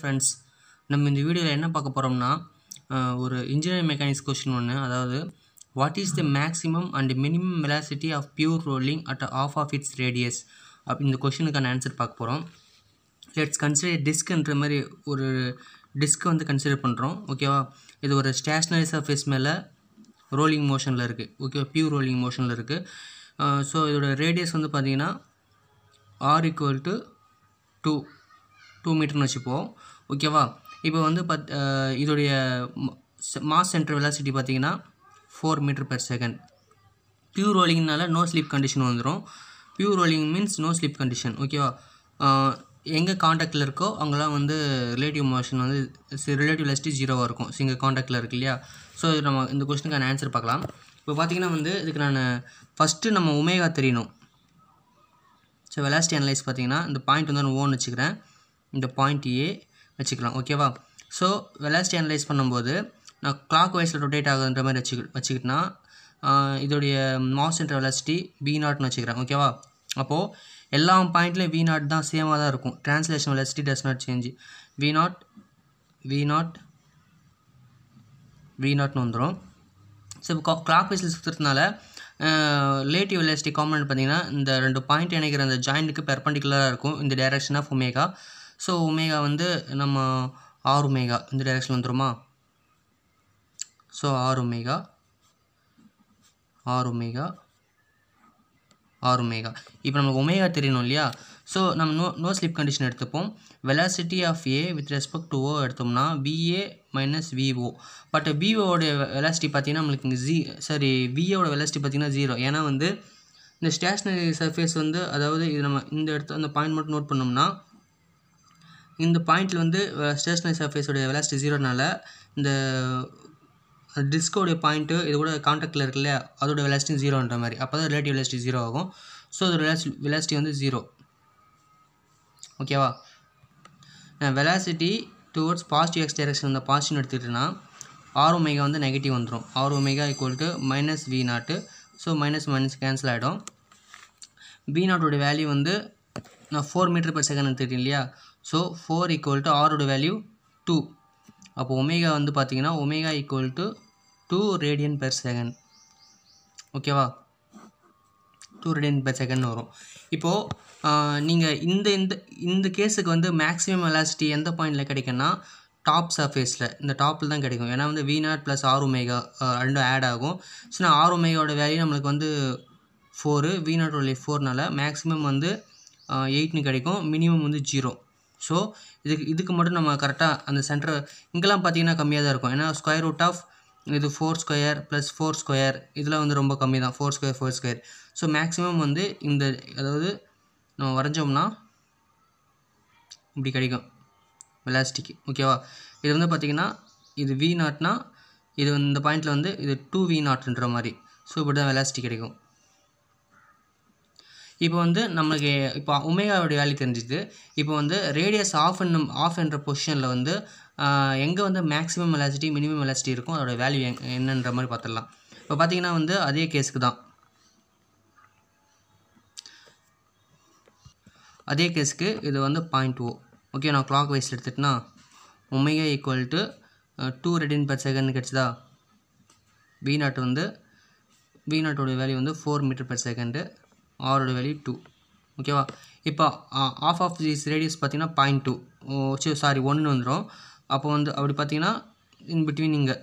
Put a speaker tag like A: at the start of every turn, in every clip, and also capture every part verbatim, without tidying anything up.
A: friends, நம்ம இந்த வீடியோவில் என்ன பார்க்க போகிறோம்னா ஒரு இன்ஜினியரிங் மெக்கானிக்ஸ் கொஸ்டின் ஒன்று. அதாவது what is the maximum and minimum velocity of pure rolling at of of its radius அப்படி இந்த கொஸ்டினுக்கான ஆன்சர் பார்க்க போகிறோம். லெட்ஸ் கன்சிடர் டிஸ்க்ன்ற மாதிரி ஒரு டிஸ்க் வந்து கன்சிடர் பண்ணுறோம். ஓகேவா, இது ஒரு ஸ்டேஷ்னரி சர்ஃபேஸ் மேலே ரோலிங் மோஷனில் இருக்குது. ஓகேவா, பியூர் ரோலிங் மோஷனில் இருக்குது. ஸோ இதோட ரேடியஸ் வந்து பார்த்திங்கன்னா R equal to two two மீட்டர்னு வச்சுப்போம். ஓகேவா, இப்போ வந்து பத் இதோடைய மாஸ் சென்டர் வெலாசிட்டி பார்த்திங்கன்னா four metre per second. Pure ரோலிங்னால நோ ஸ்லிப் கண்டிஷன் வந்துடும். Pure rolling means no slip condition. ஓகேவா, எங்கே காண்டாக்டில் இருக்கோ அங்கெல்லாம் வந்து ரிலேட்டிவ் மோஷன் வந்து ரிலேட்டிவ் வெலாசிட்டி ஜீரோவாக இருக்கும். ஸோ இங்கே காண்டாக்டில் இருக்குது இல்லையா. ஸோ இது நம்ம இந்த கொஸ்டினுக்கான ஆன்சர் பார்க்கலாம். இப்போ பார்த்திங்கன்னா வந்து இதுக்கு நான் ஃபஸ்ட்டு நம்ம ஒமேகா தெரியணும். ஸோ வெலாசிட்டி அனலைஸ் பார்த்திங்கன்னா இந்த பாயிண்ட் வந்து நான் ஓன்னு வச்சுக்கிறேன், இந்த பாயிண்ட் ஏ வச்சுக்கலாம். ஓகேவா, ஸோ வெலாசிட்டி அனலைஸ் பண்ணும்போது நான் கிளாக் வைஸில் ரொட்டேட் ஆகுதுன்ற மாதிரி வச்சு வச்சுக்கிட்டேன்னா இதோடைய மாஸ் சென்டர் வெலாசிட்டி வி நாட்னு வச்சுக்கிறேன். ஓகேவா, அப்போது எல்லா பாயிண்ட்லேயும் வி நாட் தான் சேமாக தான் இருக்கும். Translation velocity does not change. V not V not V நாட்னு வந்துடும். ஸோ இப்போ கிளாக் வைஸில் சுற்றுறதுனால ரிலேட்டிவ் வெலாசிட்டி காம்பனன்ட் பார்த்திங்கன்னா இந்த ரெண்டு பாயிண்ட் இணைக்கிற அந்த ஜாயிண்ட்டுக்கு பெர்பெண்டிகுலராக இருக்கும் இந்த direction of omega. So omega வந்து நம்ம ஆர் ஒமேகா இந்த டைரக்ஷன் வந்துடுமா. So R omega R omega R omega இப்போ நமக்கு ஒமேகா தெரியணும் இல்லையா. ஸோ நம்ம நோ நோ ஸ்லிப் கண்டிஷன் எடுத்துப்போம். Velocity of A with respect to O எடுத்தோம்னா விஏ மைனஸ் விஓ. பட் விஓடைய வெலாசிட்டி பார்த்திங்கன்னா நம்மளுக்கு இங்கே ஜி சாரி விஏவோட வெலாசிட்டி பார்த்திங்கன்னா ஜீரோ. ஏன்னா வந்து இந்த ஸ்டேஷ்னரி சர்ஃபேஸ் வந்து அதாவது இது நம்ம இந்த இடத்துல அந்த பாயிண்ட் மட்டும் நோட் பண்ணோம்னா இந்த பாயிண்டில் வந்து ஸ்டேஷ்னரி சர்ஃபேஸோடைய வெலாசிட்டி ஜீரோனால இந்த டிஸ்கோடைய பாயிண்ட்டு இது கூட கான்டாக்டில் இருக்கு இல்லையா, அதோட வெலாசிட்டி ஜீரோன்ற மாதிரி. அப்போ தான் ரிலேட்டிவ் வெலாசிட்டி ஜீரோ ஆகும். ஸோ அதோட வெலாசி வெலாசிட்டி வந்து ஜீரோ. ஓகேவா, நான் velocity towards positive X direction இந்த பாசிட்டிவ் எடுத்துக்கிட்டேன்னா ஆர் ஒமேகா வந்து நெகட்டிவ் வந்துடும். R omega equal to minus V naught. So minus minus cancel ஆகிடும். வி நாட்டோட வேல்யூ வந்து நான் ஃபோர் மீட்டர் பெர் செகண்ட் எடுத்துக்கிட்டேன் இல்லையா. ஸோ ஃபோர் ஈக்குவல் டு ஆரோட வேல்யூ டூ. அப்போ ஒமேகா வந்து பார்த்திங்கன்னா omega equal to two radian per second. ஓகேவா, டூ ரேடியன் பெர் செகண்ட் வரும். இப்போது நீங்கள் இந்த இந்த இந்த கேஸுக்கு வந்து மேக்ஸிமம் வெலாசிட்டி எந்த பாயிண்டில் கிடைக்குன்னா டாப் சர்ஃபேஸில், இந்த டாப்பில் தான் கிடைக்கும். ஏன்னா வந்து V naught plus R omega ரெண்டும் ஆட் ஆகும். ஸோ நான் ஆர் ஒமேகாவோட வேல்யூ நம்மளுக்கு வந்து ஃபோரு, வி நாட்டோட ஃபோர்னால மேக்ஸிமம் வந்து எயிட்னு கிடைக்கும், மினிமம் வந்து ஜீரோ. ஸோ இதுக்கு இதுக்கு மட்டும் நம்ம கரெக்டாக அந்த சென்டர் இங்கெல்லாம் பார்த்திங்கன்னா கம்மியாக தான் இருக்கும். ஏன்னா ஸ்கொயர் ரூட் ஆஃப் இது four square plus four square இதெல்லாம் வந்து ரொம்ப கம்மி தான், four square four square. So maximum வந்து இந்த அதாவது நம்ம வரைஞ்சோம்னா இப்படி கிடைக்கும் வெலாசிட்டிக்கு. ஓகேவா, இது வந்து பார்த்திங்கன்னா இது வி நாட்னா இது இந்த பாயிண்டில் வந்து இது டூ வி நாட்ன்ற மாதிரி. ஸோ இப்படி தான் வெலாசிட்டி கிடைக்கும். இப்போ வந்து நம்மளுக்கு இப்போ ஒமேகாவோடைய வேல்யூ தெரிஞ்சுது. இப்போ வந்து ரேடியஸ் ஆஃப் என்னும் ஆஃப் என்ற பொசிஷனில் வந்து எங்கே வந்து மேக்ஸிமம் வெலாசிட்டி மினிமம் வெலாசிட்டி இருக்கும் அதோட வேல்யூ என்னன்ற மாதிரி பார்த்துடலாம். இப்போ பார்த்திங்கன்னா வந்து அதே கேஸுக்கு தான் அதே கேஸுக்கு இது வந்து பாயிண்ட் ஓ. ஓகே, நான் கிளாக் வைஸில் எடுத்துகிட்டேன்னா omega equal to two radian per second கிடச்சிதா. வி நாட் வந்து வி நாட்டோட வேல்யூ வந்து ஃபோர் மீட்டர் பெர் செகண்டு, ஆரோட வேல்யூ டூ. ஓகேவா, இப்போ ஆஃப் ஆஃப் திஸ் ரேடியஸ் பார்த்திங்கன்னா பாயிண்ட் டூ சரி சாரி ஒன்று வந்துடும். அப்போ வந்து அப்படி பார்த்திங்கன்னா இன் பிட்வீன் இங்கே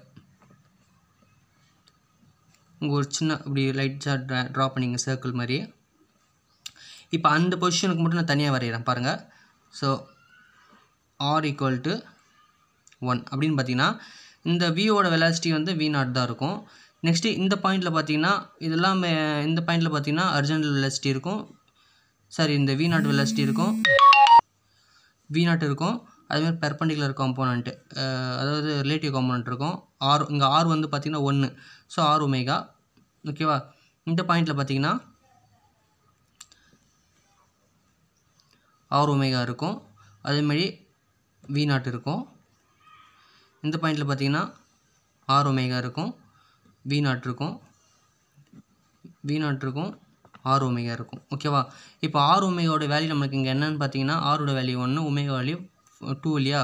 A: இங்கே ஒரு சின்ன இப்படி லைட்டாக ட்ரா ட்ரா பண்ணிங்க சர்க்கிள் மாதிரி. இப்போ அந்த பொசிஷனுக்கு மட்டும் நான் தனியாக வரைகிறேன் பாருங்கள். So R equal to one அப்படின்னு பார்த்திங்கன்னா இந்த வியோட வெலாசிட்டி வந்து வி நாட் தான் இருக்கும். நெக்ஸ்ட்டு இந்த பாயிண்டில் பார்த்திங்கன்னா இதெல்லாம் இந்த பாயிண்டில் பார்த்திங்கன்னா அர்ஜென்டல் வெலாசிட்டி இருக்கும், சாரி இந்த வி நாட் வெலாசிட்டி இருக்கும், வி நாட் இருக்கும். அதுமாதிரி பெர்பெண்டிகுலர் காம்போனன்ட்டு அதாவது ரிலேட்டிவ் காம்போனன்ட் இருக்கும். ஆர் இங்கே ஆர் வந்து பார்த்திங்கன்னா ஒன்று. So R omega. ஓகேவா, இந்த பாயிண்டில் பார்த்திங்கன்னா ஆர் ஒமேகா இருக்கும், அதேமாதிரி வி நாட் இருக்கும். இந்த பாயிண்டில் பார்த்திங்கன்னா ஆர் ஒமேகா இருக்கும், வி நாட் இருக்கும், வி நாட் இருக்கும், ஆர் ஒமேகா இருக்கும். ஓகேவா, இப்போ ஆர் ஒமேகாவோட வேல்யூ நமக்கு இங்கே என்னன்னு பார்த்தீங்கன்னா ஆரோட வேல்யூ ஒன்று, ஒமேகா வேல்யூ டூ இல்லையா.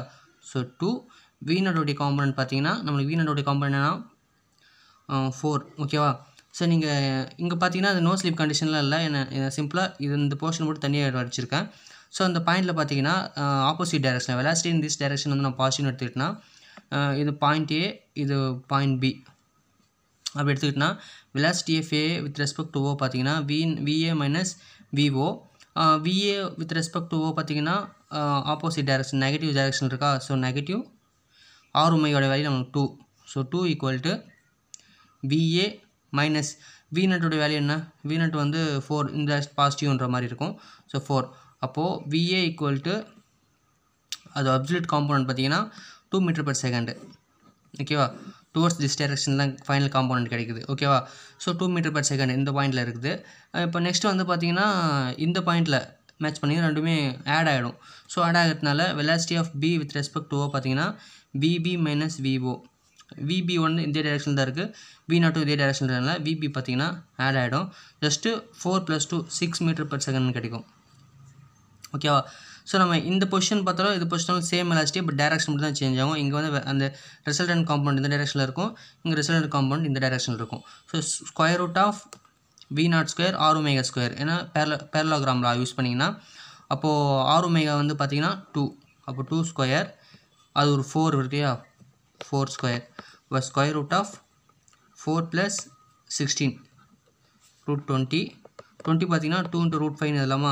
A: ஸோ டூ வி நாட்டோடைய காம்பனண்ட் பார்த்தீங்கன்னா நம்மளுக்கு வி நாட்டோடைய காம்பனண்ட் என்னன்னா ஃபோர் ஓகேவா. ஸோ நீங்கள் இங்கே பார்த்தீங்கன்னா அது நோ ஸ்லீப் கண்டிஷன்லாம் இல்லை, என்ன சிம்பிளாக இது இந்த போர்ஷன் மட்டும் தனியாக வச்சுருக்கேன். ஸோ அந்த பாயிண்டில் பார்த்தீங்கன்னா opposite direction velocity in this direction வந்து நான் பாசிட்டிவ் எடுத்துக்கிட்டேன்னா இது பாயிண்ட் ஏ, இது பாயிண்ட் பி அப்படி எடுத்துக்கிட்டோன்னா velocity of A with respect to O பார்த்தீங்கன்னா V VA minus VO. VA with respect to O பார்த்தீங்கன்னா ஆப்போசிட் டைரக்ஷன் நெகட்டிவ் டைரக்ஷன் இருக்கா. ஸோ நெகட்டிவ் ஆர் ஒமேகாவோட வேல்யூ நமக்கு two. So two equal to VA minus V நாட்டோட value என்ன, V naught வந்து four, இந்த பாசிட்டிவ்ன்ற மாதிரி இருக்கும். ஸோ ஃபோர் அப்போது விஏ ஈக்குவல் டு அது அப்சல்யூட் காம்பனண்ட் பார்த்தீங்கன்னா டூ மீட்டர் பர் செகண்டு ஓகேவா. டுவர்ட்ஸ் திஸ் டைரக்ஷன் தான் ஃபைனல் காம்பனண்ட் கிடைக்குது ஓகேவா. So two meter per second இந்த பாயிண்டில் இருக்குது. இப்போ நெக்ஸ்ட் வந்து பார்த்தீங்கன்னா இந்த பாயிண்டில் மேட்ச் பண்ணிங்கன்னா ரெண்டுமே ஆட் ஆகிடும். ஸோ ஆட் ஆகிறதுனால velocity of B with respect to O பார்த்தீங்கன்னா விபி மைனஸ் விஓ. விபி ஒன்று இந்த டைரக்ஷன் தான் இருக்குது, வி நாட் இதே டைரக்ஷன் இருக்கனால விபி பார்த்தீங்கன்னா ஆட் ஆகிடும். Just four plus two six meter per second கிடைக்கும் ஓகேவா. ஸோ நம்ம இந்த பொசிஷன் பார்த்தாலும் இது பொசிஷனும் சேம் வெலாசிட்டி, பட் டைரக்ஷன் மட்டும் தான் சேஞ்ச் ஆகும். இங்கே வந்து அந்த ரிசல்டன்ட் காம்பவுண்ட் இந்த டைரக்ஷனில் இருக்கும், இங்கே ரிசல்டன்ட் காம்பவுண்ட் இந்த டைரக்ஷனில் இருக்கும். So square root of V naught square R omega square ஏன்னா பேரல பேரலோகிராமில் யூஸ் பண்ணிங்கன்னா அப்போது ஆர் ஒமேகா வந்து பார்த்தீங்கன்னா டூ, அப்போ டூ ஸ்கொயர் அது ஒரு ஃபோர் இருக்கையா, ஃபோர் ஸ்கொயர் இப்போ square root of four plus sixteen root twenty. Twenty பார்த்தீங்கன்னா டூ இன்ட்டு ரூட் ஃபைவ் இல்லாமா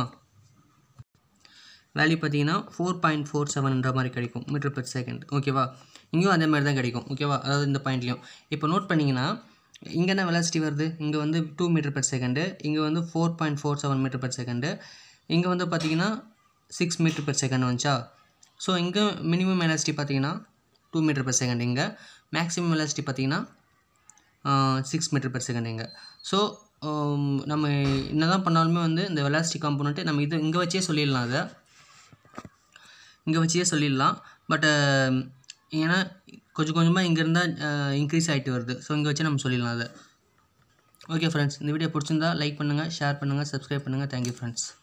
A: வேல்யூ பார்த்தீங்கன்னா ஃபோர் பாயிண்ட் ஃபோர் செவன்ன்ற மாதிரி கிடைக்கும் மீட்டர் பெர் செகண்ட் ஓகேவா. இங்கேயும் அதே மாதிரி தான் கிடைக்கும் ஓகேவா, அதாவது இந்த பாயிண்ட்லையும். இப்போ நோட் பண்ணிங்கன்னா இங்கே என்ன வெலாசிட்டி வருது, இங்கே வந்து டூ மீட்டர் பெர் செகண்டு, இங்கே வந்து four point four seven meter per second, இங்கே வந்து பார்த்தீங்கன்னா சிக்ஸ் மீட்டர் பெர் செகண்ட் வந்துச்சா. ஸோ இங்கே மினிமம் வெலாசிட்டி பார்த்தீங்கன்னா டூ மீட்டர் பெர் செகண்ட், இங்கே மேக்ஸிமம் வெலாசிட்டி பார்த்தீங்கன்னா சிக்ஸ் மீட்டர் பெர் செகண்ட் இங்கே. ஸோ நம்ம என்ன தான் பண்ணாலுமே வந்து இந்த வெலாசிட்டி காம்பனண்ட்டு நம்ம இது இங்கே வச்சே சொல்லிடலாம், அதை இங்கே வச்சே சொல்லிடலாம். பட் ஏன்னா கொஞ்சம் கொஞ்சமாக இங்கே இருந்தால் இன்க்ரீஸ் ஆகிட்டு வருது. ஸோ இங்கே வச்சு நம்ம சொல்லிடலாம் அதை. ஓகே ஃப்ரெண்ட்ஸ், இந்த வீடியோ பிடிச்சிருந்தா லைக் பண்ணுங்கள், ஷேர் பண்ணுங்கள், சப்ஸ்கிரைப் பண்ணுங்கள். Thank you friends.